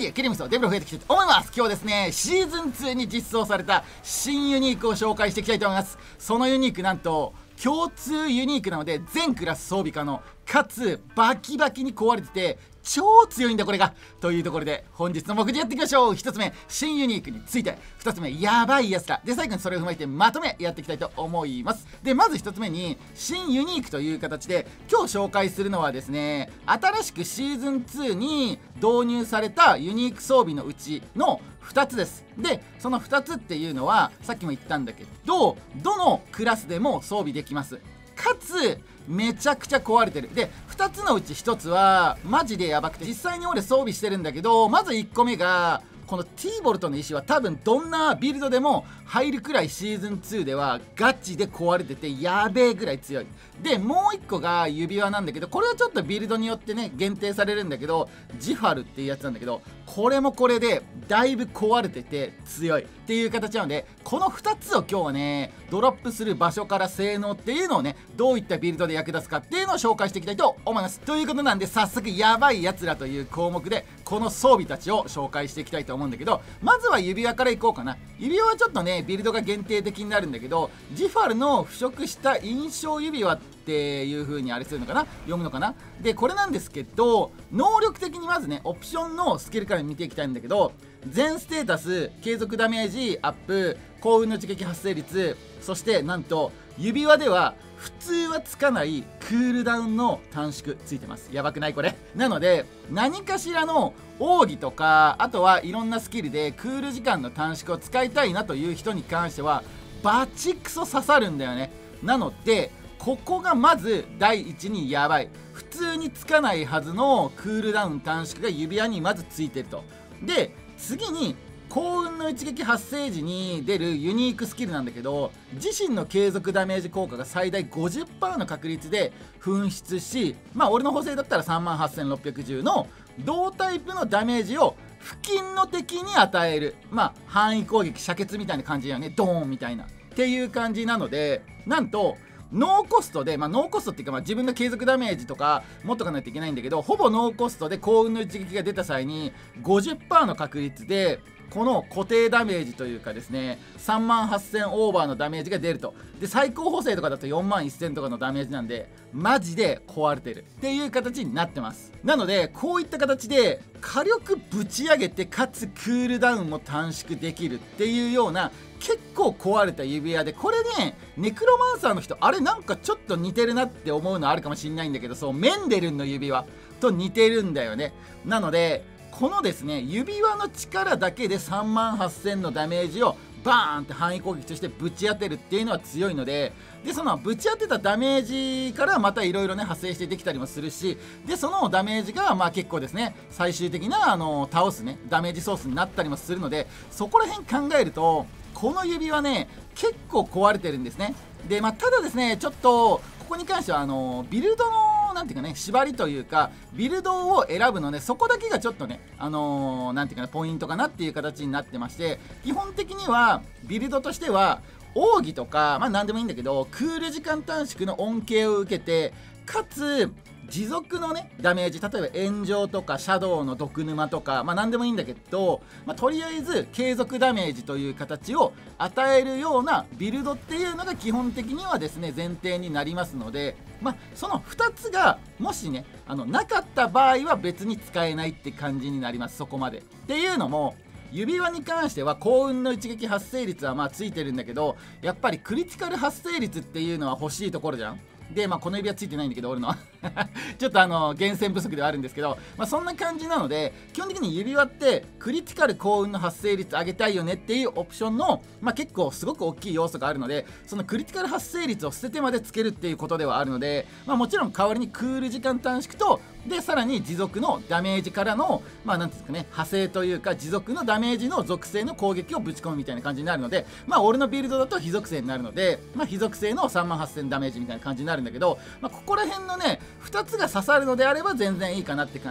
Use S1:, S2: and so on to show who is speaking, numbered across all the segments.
S1: キリムスとデブロ増えていきたいと思います。今日はですね、シーズン2に実装された新ユニークを紹介していきたいと思います。そのユニークなんと共通ユニークなので全クラス装備可能かつバキバキに壊れてて超強いんだこれがというところで本日の目次やっていきましょう。1つ目新ユニークについて、2つ目やばいやつらで、最後にそれを踏まえてまとめやっていきたいと思います。でまず1つ目に新ユニークという形で今日紹介するのはですね、新しくシーズン2に導入されたユニーク装備のうちの2つです。でその2つっていうのはさっきも言ったんだけど、どのクラスでも装備できます。かつめちゃくちゃ壊れてる。で2つのうち1つはマジでやばくて、実際に俺装備してるんだけど、まず1個目がこのティーボルトの石は多分どんなビルドでも入るくらいシーズン2ではガチで壊れててやべえぐらい強い。でもう1個が指輪なんだけど、これはちょっとビルドによってね限定されるんだけど、ジファルっていうやつなんだけど、これもこれでだいぶ壊れてて強いっていう形なので、この2つを今日はねドロップする場所から性能っていうのをね、どういったビルドで役立つかっていうのを紹介していきたいと思います。ということなんで早速やばいやつらという項目でこの装備たちを紹介していきたいと思うんだけど、まずは指輪からいこうかな。指輪はちょっとねビルドが限定的になるんだけど、ジファルの腐食した印象指輪っていう風にあれするのかな、読むのかな。でこれなんですけど、能力的にまずねオプションのスキルから見ていきたいんだけど、全ステータス継続ダメージアップ、幸運の一撃発生率、そしてなんと指輪では普通はつかないクールダウンの短縮ついてます。やばくないこれ。なので何かしらの奥義とか、あとはいろんなスキルでクール時間の短縮を使いたいなという人に関してはバチクソ刺さるんだよね。なのでここがまず第一にやばい。普通につかないはずのクールダウン短縮が指輪にまずついてると。で次に幸運の一撃発生時に出るユニークスキルなんだけど、自身の継続ダメージ効果が最大 50% の確率で噴出し、まあ俺の補正だったら 38,610 の同タイプのダメージを付近の敵に与える、まあ範囲攻撃射血みたいな感じだよね、ドーンみたいなっていう感じなので、なんとノーコストで、ノーコストっていうか、自分の継続ダメージとか持っとかないといけないんだけど、ほぼノーコストで幸運の一撃が出た際に 50% の確率でこの固定ダメージというかですね、38,000オーバーのダメージが出ると。で最高補正とかだと41,000とかのダメージなんでマジで壊れてるっていう形になってます。なのでこういった形で火力ぶち上げてかつクールダウンも短縮できるっていうような結構壊れた指輪で、これねネクロマンサーの人あれなんかちょっと似てるなって思うのあるかもしれないんだけど、そうメンデルンの指輪と似てるんだよね。なのでこのですね指輪の力だけで 38,000 のダメージをバーンって範囲攻撃としてぶち当てるっていうのは強いので、でそのぶち当てたダメージからまたいろいろね派生してできたりもするし、でそのダメージが結構ですね最終的な倒すねダメージソースになったりもするので、そこら辺考えるとこの指輪ね結構壊れてるんですね。でただですねちょっとここに関してはビルドのなんていうかね縛りというか、ビルドを選ぶのねそこだけがちょっとねなんていうかなポイントかなっていう形になってまして、基本的にはビルドとしては奥義とか何でもいいんだけど、クール時間短縮の恩恵を受けてかつ持続のねダメージ、例えば炎上とかシャドウの毒沼とか何でもいいんだけど、とりあえず継続ダメージという形を与えるようなビルドっていうのが基本的にはですね前提になりますので、その2つがもしねなかった場合は別に使えないって感じになります。そこまでっていうのも指輪に関しては幸運の一撃発生率はついてるんだけど、やっぱりクリティカル発生率っていうのは欲しいところじゃん。でこの指輪ついてないんだけど俺のちょっと厳選不足ではあるんですけど、そんな感じなので基本的に指輪ってクリティカル幸運の発生率上げたいよねっていうオプションの、結構すごく大きい要素があるので、そのクリティカル発生率を捨ててまでつけるっていうことではあるので、もちろん代わりにクール時間短縮とでさらに持続のダメージからのなんていうんですかね派生というか持続のダメージの属性の攻撃をぶち込むみたいな感じになるので、俺のビルドだと非属性になるので、非属性の 38,000 ダメージみたいな感じになるんだけど、ここら辺のね2つが刺さるのであれば全然いいかなって感じ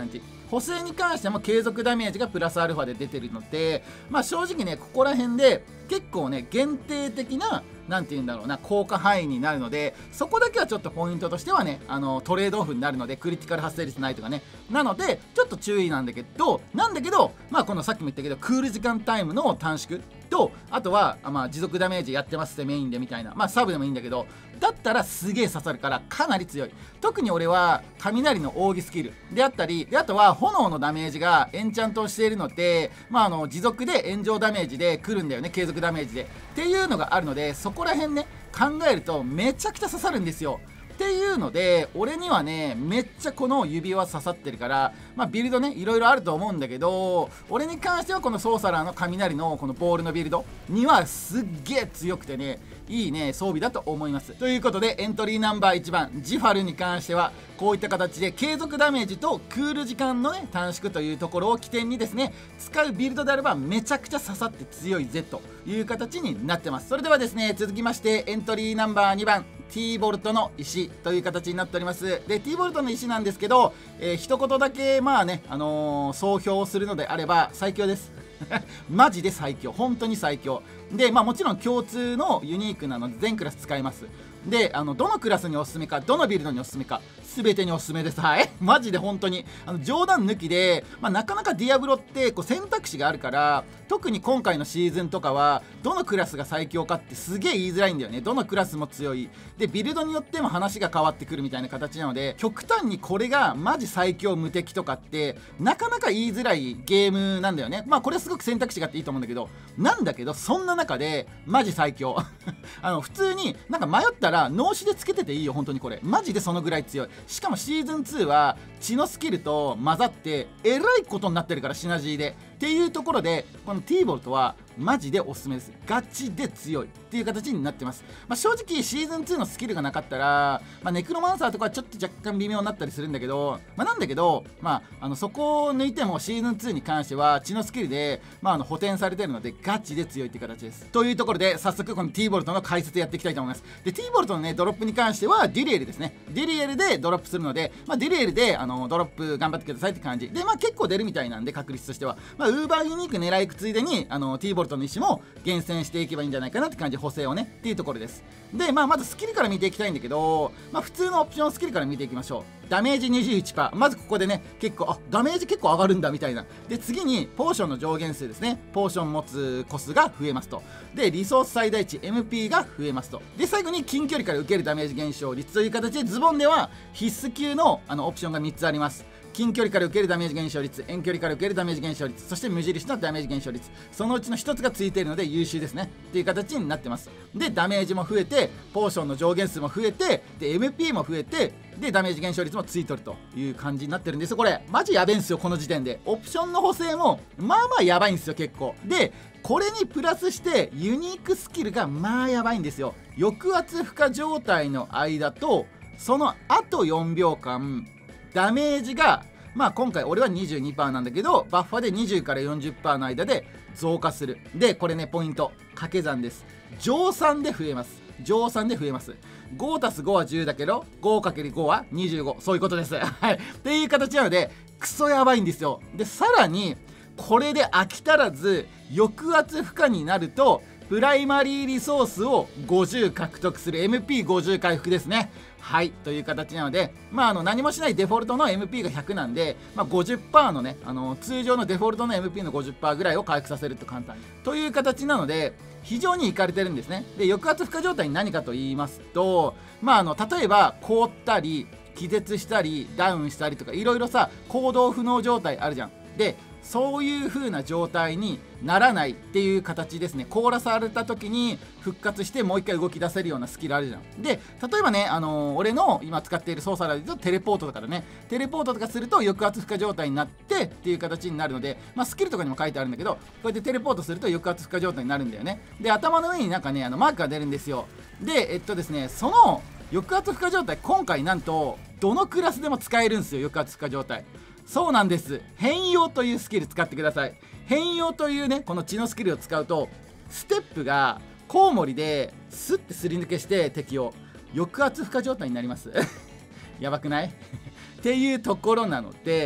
S1: 補正に関しても継続ダメージがプラスアルファで出てるので、まあ正直ねここら辺で結構ね限定的ななんて言うんだろうな効果範囲になるので、そこだけはちょっとポイントとしてはねトレードオフになるので、クリティカル発生率ないとかね、なのでちょっと注意なんだけどまあこのさっきも言ったけどクール時間タイムの短縮と、あとはまあ持続ダメージやってますってメインでみたいな、まあサブでもいいんだけど、だったらすげえ刺さるからかなり強い。特に俺は雷の奥義スキルであったり、であとは炎のダメージがエンチャントをしているので、まあ持続で炎上ダメージで来るんだよね、継続ダメージでっていうのがあるので、そこら辺ね考えるとめちゃくちゃ刺さるんですよ。っていうので俺にはねめっちゃこの指輪刺さってるから、まあビルドねいろいろあると思うんだけど、俺に関してはこのソーサラーの雷のこのボールのビルドにはすっげえ強くてね、いいね装備だと思います。ということでエントリーナンバー1番ジファルに関してはこういった形で継続ダメージとクール時間のね短縮というところを起点にですね使うビルドであればめちゃくちゃ刺さって強い Z という形になってます。それではですね続きましてエントリーナンバー2番T ボルトの石という形になっております。で T ボルトの石なんですけど、一言だけまあね総評するのであれば最強ですマジで最強、本当に最強で、まあもちろん共通のユニークなので全クラス使えます。でどのクラスにおすすめか、どのビルドにおすすめか全てにおすすめです。はいマジで本当に冗談抜きで、まあ、なかなかディアブロってこう選択肢があるから、特に今回のシーズンとかはどのクラスが最強かってすげえ言いづらいんだよね。どのクラスも強いでビルドによっても話が変わってくるみたいな形なので、極端にこれがマジ最強無敵とかってなかなか言いづらいゲームなんだよね。まあこれはすごく選択肢があっていいと思うんだけど、そんな中でマジ最強普通になんか迷ったら脳死でつけてていいよ、本当にこれマジでそのぐらい強い。しかもシーズン2は血のスキルと混ざってえらいことになってるから、シナジーでっていうところでこの T ボルトはマジでおすすめです。ガチで強いっていう形になってます。まあ、正直シーズン2のスキルがなかったら、まあ、ネクロマンサーとかはちょっと若干微妙になったりするんだけど、そこを抜いてもシーズン2に関しては血のスキルで、補填されてるのでガチで強いっていう形です。というところで早速この T ボルトの解説やっていきたいと思います。で T ボルトのねドロップに関してはデュリエルですね。デュリエルでドロップするので、デュリエルでドロップ頑張ってくださいって感じで、結構出るみたいなんで確率としては、ウーバーユニーク狙いくついでにT ボルトの石も厳選していけばいいんじゃないかなって感じ、補正をねっていうところです。でまずスキルから見ていきたいんだけど、普通のオプションスキルから見ていきましょう。ダメージ 21%、 まずここでね結構ダメージ結構上がるんだみたいな。で次にポーションの上限数ですね。ポーション持つコスが増えますと。でリソース最大値 MP が増えますと。で最後に近距離から受けるダメージ減少率という形で、ズボンでは必須級のオプションが3つあります。近距離から受けるダメージ減少率、遠距離から受けるダメージ減少率、そして無印のダメージ減少率、そのうちの1つがついているので優秀ですねっていう形になってます。でダメージも増えて、ポーションの上限数も増えて、で MP も増えて、でダメージ減少率もついとるという感じになってるんですよ。これマジやべえんすよ。この時点でオプションの補正もやばいんですよ結構。でこれにプラスしてユニークスキルがやばいんですよ。抑圧負荷状態の間とその後4秒間ダメージが今回俺は 22% なんだけど、バッファで20から 40% の間で増加する。でこれねポイント掛け算です。乗算で増えます。5+5 は10だけど 5×5 は25、そういうことです。はいっていう形なのでクソやばいんですよ。でさらにこれで飽き足らず抑圧負荷になるとプライマリーリソースを50獲得する MP50 回復ですね。はいという形なので、何もしないデフォルトの MP が100なんで、50% のね通常のデフォルトの MP の 50% ぐらいを回復させると簡単という形なので非常にいかれてるんですね。で抑圧負荷状態に何かと言いますと、例えば凍ったり気絶したりダウンしたりとかいろいろさ行動不能状態あるじゃん。でそういう風な状態にならないっていう形ですね。凍らされた時に復活してもう一回動き出せるようなスキルあるじゃん。で例えばね俺の今使っている操作ラで言うとテレポートとかでね、テレポートとかすると抑圧負荷状態になってっていう形になるので、スキルとかにも書いてあるんだけど、こうやってテレポートすると抑圧負荷状態になるんだよね。で頭の上になんかねマークが出るんですよ。でですねその抑圧負荷状態今回なんとどのクラスでも使えるんですよ。抑圧負荷状態そうなんです。変容というスキル使ってください。変容というねこの血のスキルを使うとステップがコウモリでスッてすり抜けして敵を抑圧負荷状態になりますやばくないっていうところなので、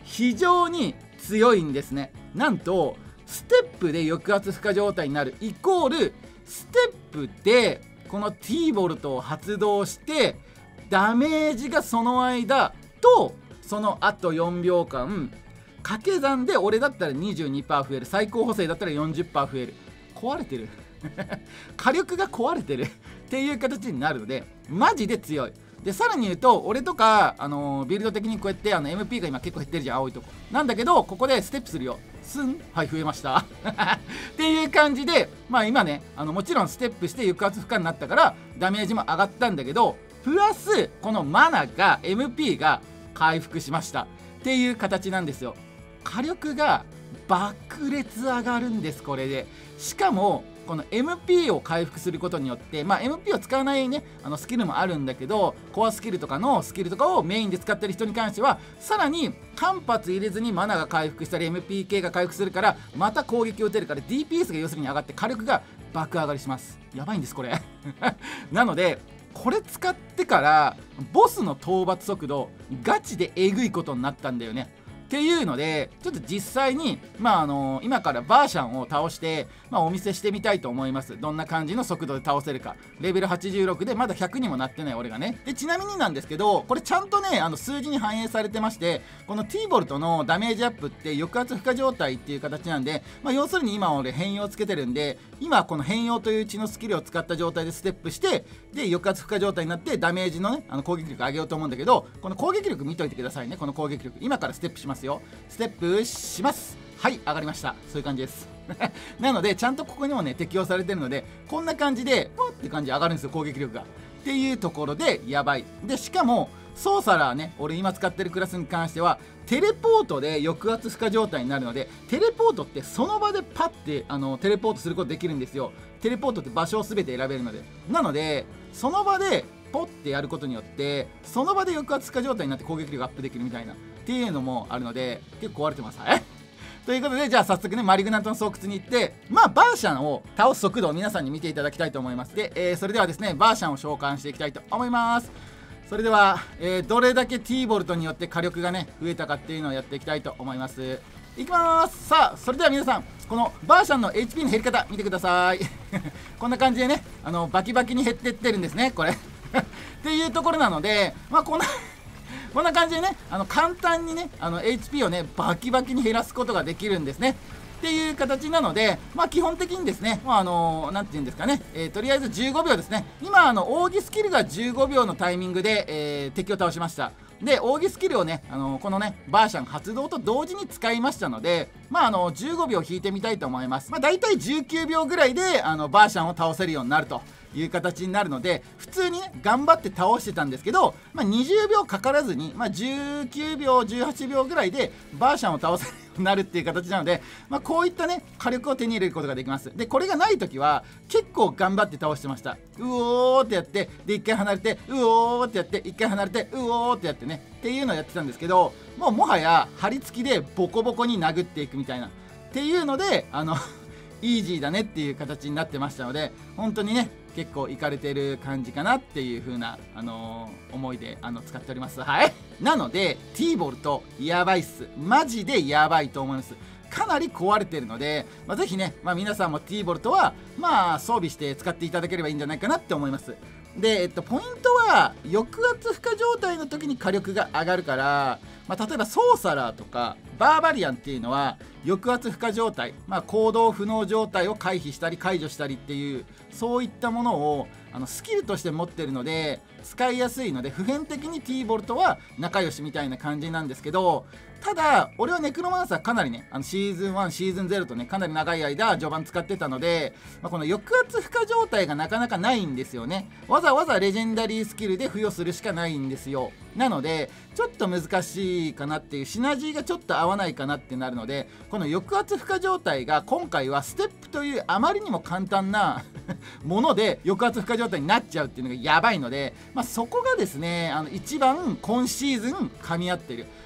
S1: 非常に強いんですね。なんとステップで抑圧負荷状態になるイコールステップでこの T ボルトを発動してダメージがその間とその後4秒間掛け算で俺だったら 22% 増える、最高補正だったら 40% 増える。壊れてる火力が壊れてるっていう形になるのでマジで強い。でさらに言うと俺とか、ビルド的にこうやって MP が今結構減ってるじゃん、青いとこなんだけど、ここでステップするよ、スン、はい増えましたっていう感じで、まあ今ねもちろんステップして抑圧負荷になったからダメージも上がったんだけど、プラスこのマナが MP が回復しましたっていう形なんですよ。火力が爆裂上がるんです、これで。しかもこの MP を回復することによって、まあ、MP を使わないねスキルもあるんだけど、コアスキルとかのスキルとかをメインで使ってる人に関してはさらに間髪入れずにマナが回復したり MPK が回復するからまた攻撃を打てるから DPS が要するに上がって火力が爆上がりします。やばいんですこれなのでこれ使ってからボスの討伐速度ガチでえぐいことになったんだよね。っていうのでちょっと実際に、今からバーシャンを倒して、お見せしてみたいと思います。どんな感じの速度で倒せるか。レベル86でまだ100にもなってない俺がね。でちなみになんですけど、これちゃんとね数字に反映されてまして、この T ボルトのダメージアップって抑圧負荷状態っていう形なんで、要するに今俺変容つけてるんで、今この変容という血のスキルを使った状態でステップしてで抑圧負荷状態になってダメージのね攻撃力上げようと思うんだけど、この攻撃力見といてくださいね。この攻撃力今からステップしますよ。ステップします。はい上がりました。そういう感じですなのでちゃんとここにもね適用されてるので、こんな感じでポッって感じで上がるんですよ、攻撃力が。っていうところでやばい。でしかもソーサラーね、俺今使ってるクラスに関してはテレポートで抑圧負荷状態になるので、テレポートってその場でパッてテレポートすることできるんですよ。テレポートって場所を全て選べるので、なのでその場でポッてやることによってその場で抑圧負荷状態になって攻撃力アップできるみたいなっていうのもあるので結構壊れてます。はいということで、じゃあ早速ねマリグナントの巣窟に行って、バーシャンを倒す速度を皆さんに見ていただきたいと思います。で、それではですねバーシャンを召喚していきたいと思います。それでは、どれだけ T ボルトによって火力がね増えたかっていうのをやっていきたいと思います。いきます。さあそれでは皆さんこのバーシャンの HP の減り方見てくださいこんな感じでねバキバキに減ってってるんですねこれっていうところなので、こんな感じでね簡単にねHP をねバキバキに減らすことができるんですねっていう形なので、基本的にですねなんていうんですかね、とりあえず15秒ですね。今奥義スキルが15秒のタイミングで、敵を倒しました。で奥義スキルをねこのねバーシャン発動と同時に使いましたので、15秒引いてみたいと思います。だいたい19秒ぐらいでバーシャンを倒せるようになるという形になるので、普通にね頑張って倒してたんですけど、20秒かからずに、19秒18秒ぐらいでバーシャンを倒せるようになるっていう形なので、こういったね火力を手に入れることができます。でこれがない時は結構頑張って倒してました。うおーってやってで1回離れてうおーってやって1回離れてうおーってやってねっていうのをやってたんですけど、もはや張り付きでボコボコに殴っていくみたいなっていうのでイージーだねっていう形になってましたので、本当にね結構いかれてる感じかなっていう風な思いで使っております。はいなので T ボルトやばいっす。マジでやばいと思います。かなり壊れてるので、ぜひね、皆さんも T ボルトは装備して使っていただければいいんじゃないかなって思います。で、ポイントは抑圧負荷状態の時に火力が上がるから、例えばソーサラーとかバーバリアンっていうのは抑圧負荷状態、行動不能状態を回避したり解除したりっていうそういったものをスキルとして持ってるので使いやすいので、普遍的に T ボルトは仲良しみたいな感じなんですけど、ただ俺はネクロマンサーかなりねシーズン1シーズン0とねかなり長い間序盤使ってたので、この抑圧負荷状態がなかなかないんですよね。わざわざレジェンダリースキルで付与するしかないんですよ。なのでちょっと難しいかなっていう、シナジーがちょっと合わないかなってなるので、この抑圧負荷状態が今回はステップというあまりにも簡単なもので抑圧負荷状態になっちゃうっていうのがやばいので、そこがですね一番今シーズン噛み合ってる。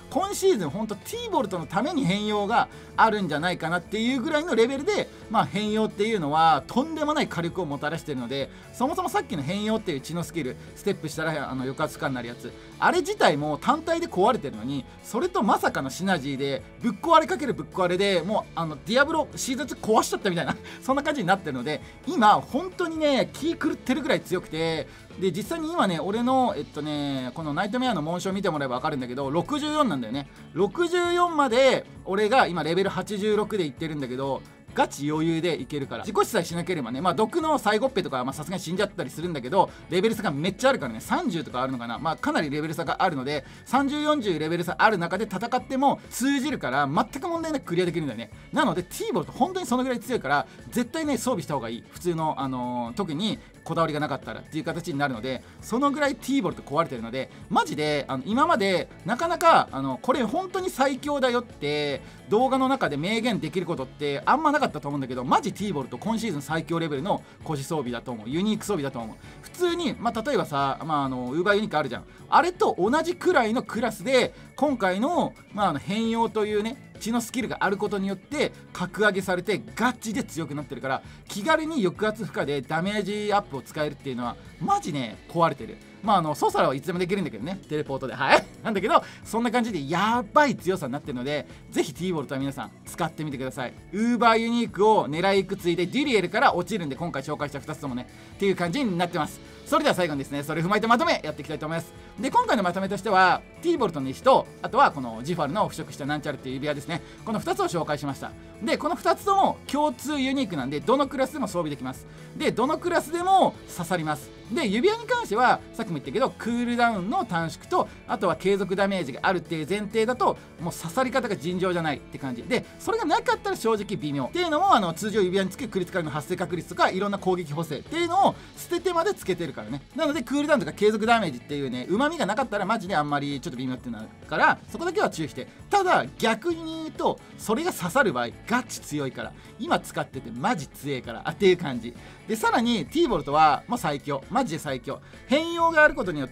S1: 今シーズンほんと T ボルトのために変容があるんじゃないかなっていうぐらいのレベルで、変容っていうのはとんでもない火力をもたらしているので、そもそもさっきの変容っていう血のスキルステップしたら抑圧負荷になるやつ、あれ自体も単体で壊れてるのに、それとまさかのシナジーでぶっ壊れかけるぶっ壊れでもうディアブロシーズン2壊しちゃったみたいなそんな感じになってるので、今本当にね気狂ってるぐらい強くて、で実際に今ね俺のこのナイトメアの紋章見てもらえば分かるんだけど、64なんだよね。64まで俺が今レベル86でいってるんだけど、ガチ余裕でいけるから、自己死さえしなければね、毒の最後っぺとかはさすがに死んじゃったりするんだけど、レベル差がめっちゃあるからね、30とかあるのかな、かなりレベル差があるので、3040レベル差ある中で戦っても通じるから全く問題なくクリアできるんだよね。なので T ボルト本当にそのぐらい強いから、絶対ね装備した方がいい、普通の特にこだわりがなかったらっていう形になるので、そのぐらい T ボルト壊れてるので、マジで今までなかなかこれ本当に最強だよって動画の中で明言できることってあんまなかったと思うんだけど、マジ T ボルト今シーズン最強レベルの孤児装備だと思う、ユニーク装備だと思う。普通に、例えばさ、ウーバーユニークあるじゃん、あれと同じくらいのクラスで今回の、変容というね血のスキルがあることによって格上げされてガチで強くなってるから、気軽に抑圧負荷でダメージアップを使えるっていうのはマジね壊れてる。ソーサラはいつでもできるんだけどね、テレポートでなんだけど、そんな感じでやばい強さになってるので、ぜひ T ボルトは皆さん使ってみてください。ウーバーユニークを狙いいくついでデュリエルから落ちるんで、今回紹介した2つともねっていう感じになってます。それでは最後にですね、それ踏まえてまとめやっていきたいと思います。で今回のまとめとしては T ボルトの石と、あとはこのジファルの腐食したなんちゃらっていう指輪ですね、この2つを紹介しました。でこの2つとも共通ユニークなんで、どのクラスでも装備できます。でどのクラスでも刺さります。で指輪に関してはさっきも言ったけど、クールダウンの短縮と、あとは継続ダメージがあるっていう前提だと、もう刺さり方が尋常じゃないって感じで、それがなかったら正直微妙っていうのも、通常指輪につけクリティカルの発生確率とかいろんな攻撃補正っていうのを捨ててまでつけてるからね。なのでクールダウンとか継続ダメージっていうねうまみがなかったらマジであんまりちょっと微妙ってなるから、そこだけは注意して。ただ逆に言うと、それが刺さる場合ガチ強いから、今使っててマジ強いからっていう感じで、さらに T ボルトはもう最強、マジで最強。変容があることによって、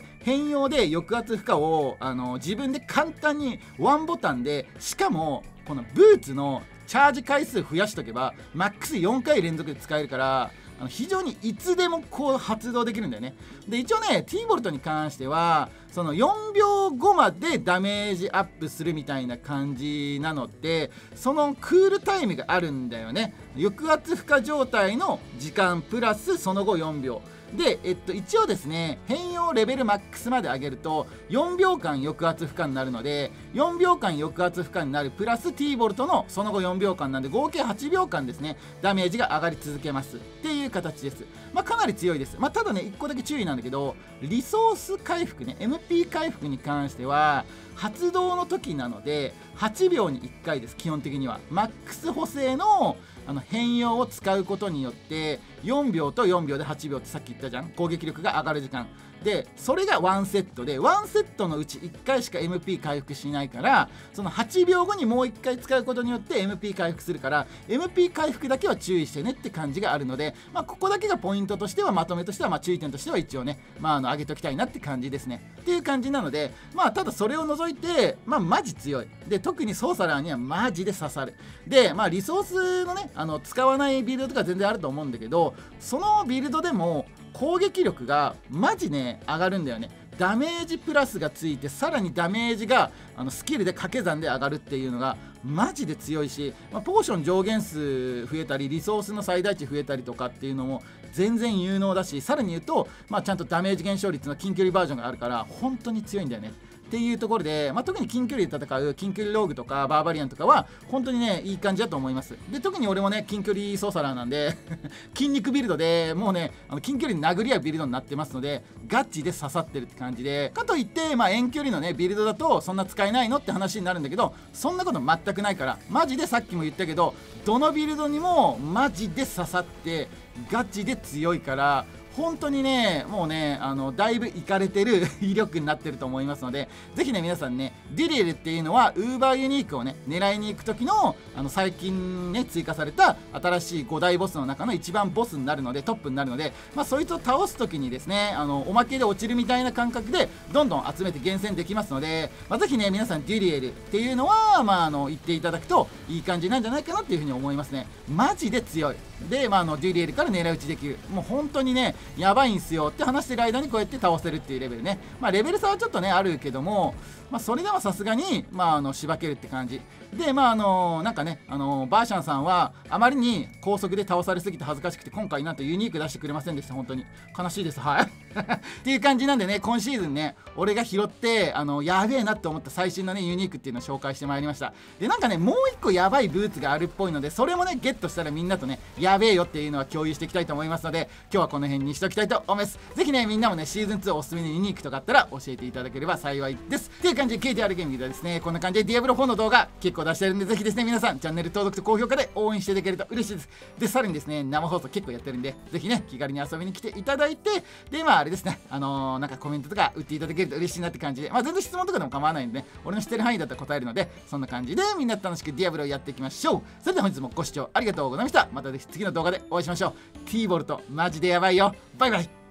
S1: 変容で抑圧負荷を自分で簡単にワンボタンで、しかもこのブーツのチャージ回数増やしとけばマックス4回連続で使えるから、非常にいつでもこう発動できるんだよね。で一応ね T ボルトに関してはその4秒後までダメージアップするみたいな感じなので、そのクールタイムがあるんだよね。抑圧負荷状態の時間プラスその後4秒で、一応ですね変容レベルマックスまで上げると4秒間抑圧負荷になるので、4秒間抑圧負荷になるプラス T ボルトのその後4秒間なんで、合計8秒間ですねダメージが上がり続けますっていう形です。かなり強いです。ただね1個だけ注意なんだけど、リソース回復ね MP 回復に関しては発動の時なので8秒に1回です。基本的にはマックス補正の変容を使うことによって4秒と4秒で8秒ってさっき言ったじゃん、攻撃力が上がる時間で、それが1セットで、1セットのうち1回しか MP 回復しないから、その8秒後にもう1回使うことによって MP 回復するから、 MP 回復だけは注意してねって感じがあるので、ここだけがポイントとしては、まとめとしては、注意点としては一応ね、上げときたいなって感じですねっていう感じなので、ただそれを除いてマジ強いで、特にソーサラーにはマジで刺さる。でリソースのね使わないビルドとか全然あると思うんだけど、そのビルドでも攻撃力がマジね上がるんだよね。ダメージプラスがついて、さらにダメージがスキルで掛け算で上がるっていうのがマジで強いし、ポーション上限数増えたりリソースの最大値増えたりとかっていうのも全然有能だし、さらに言うと、ちゃんとダメージ減少率の近距離バージョンがあるから本当に強いんだよねっていうところで、特に近距離で戦う近距離ローグとかバーバリアンとかは本当にねいい感じだと思います。で特に俺もね近距離ソーサラーなんで筋肉ビルドでもうね近距離に殴り合うビルドになってますので、ガチで刺さってるって感じで、かといって遠距離のねビルドだとそんな使えないのって話になるんだけど、そんなこと全くないから、マジでさっきも言ったけどどのビルドにもマジで刺さってガチで強いから、 本当にねもうねだいぶいかれてる威力になってると思いますので、ぜひね皆さんね、デュリエルっていうのはウーバーユニークをね狙いに行く時の最近ね追加された新しい5大ボスの中の一番ボスになるので、トップになるので、そいつを倒す時にですねおまけで落ちるみたいな感覚でどんどん集めて厳選できますので、ぜひね皆さんデュリエルっていうのは言っていただくといい感じなんじゃないかなっていうふうに思いますね。マジで強いで、デュリエルから狙い撃ちできる、もう本当にねやばいんすよって話してる間にこうやって倒せるっていうレベルね。レベル差はちょっとねあるけども、それでもさすがにしばけるって感じで、なんかねバーシャンさんはあまりに高速で倒されすぎて恥ずかしくて今回なんとユニーク出してくれませんでした。本当に悲しいです。はいっていう感じなんでね、今シーズンね俺が拾ってやべえなって思った最新のねユニークっていうのを紹介してまいりました。でなんかねもう一個やばいブーツがあるっぽいので、それもねゲットしたらみんなとねやべえよっていうのは共有していきたいと思いますので、今日はこの辺にしておきたいと思います。ぜひねみんなもねシーズン2おすすめのユニークとかあったら教えていただければ幸いです。っていう感じで KTR ゲームではですね、こんな感じでディアブロ4の動画結構出してるんで、ぜひですね皆さんチャンネル登録と高評価で応援していただけると嬉しいです。でさらにですね生放送結構やってるんで、ぜひね気軽に遊びに来ていただいて、であれですねなんかコメントとか打っていただけると嬉しいなって感じで、全然質問とかでも構わないんでね、俺の知ってる範囲だったら答えるので、そんな感じでみんな楽しくディアブロをやっていきましょう。それでは本日もご視聴ありがとうございました。またぜひ次の動画でお会いしましょう。T ボルトマジでやばいよ。バイバイ。